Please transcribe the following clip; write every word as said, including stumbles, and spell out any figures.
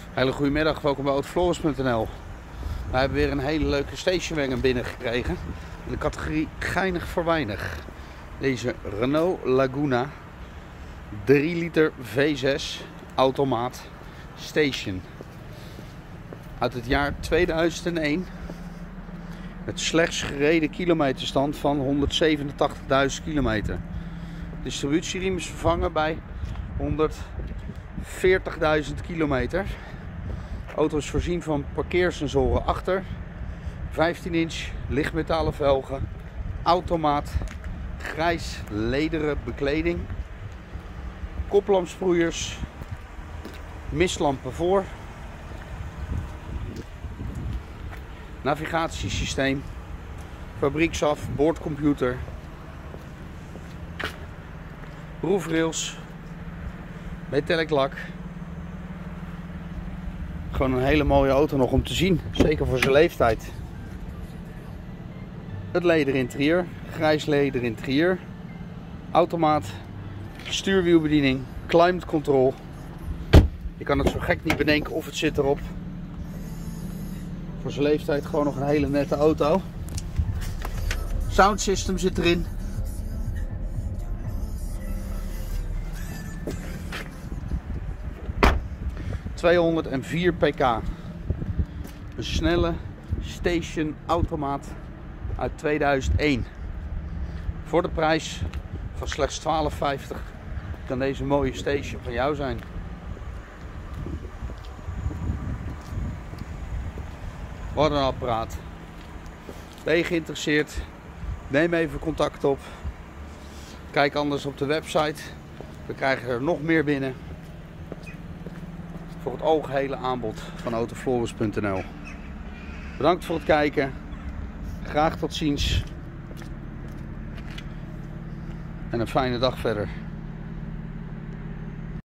Hele goedemiddag, welkom bij Autoflores punt n l. Wij hebben weer een hele leuke stationwagon binnengekregen in de categorie geinig voor weinig. Deze Renault Laguna drie liter V zes automaat station uit het jaar tweeduizend één met slechts gereden kilometerstand van honderdzevenentachtigduizend kilometer. De distributieriem is vervangen bij honderdveertigduizend kilometer. De auto is voorzien van parkeersensoren achter, vijftien inch lichtmetalen velgen, automaat, grijs lederen bekleding, koplampsproeiers, mistlampen voor, navigatiesysteem, fabrieksaf, boordcomputer, roefrails, metallic lak. Gewoon een hele mooie auto nog om te zien, zeker voor zijn leeftijd. Het leder interieur, grijs leder interieur, automaat, stuurwielbediening, climate control. Je kan het zo gek niet bedenken of het zit erop. Voor zijn leeftijd gewoon nog een hele nette auto. Sound system zit erin. tweehonderdvier pk. Een snelle station automaat uit tweeduizend één. Voor de prijs van slechts twaalf vijftig kan deze mooie station van jou zijn. Wat een apparaat. Ben je geïnteresseerd? Neem even contact op. Kijk anders op de website. We krijgen er nog meer binnen. Voor het algehele aanbod van Autoflores punt n l. Bedankt voor het kijken. Graag tot ziens. En een fijne dag verder.